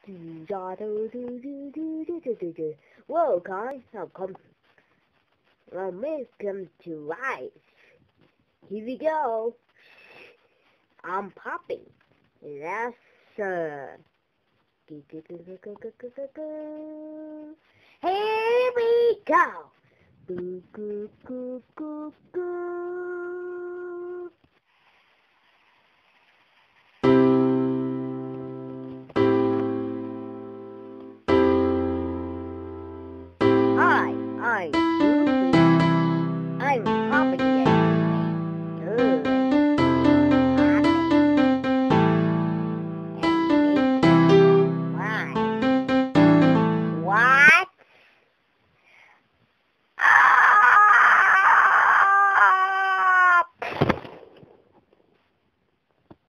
Whoa, guys, welcome to life. Here we go. I'm popping. Yes, sir. Here we go.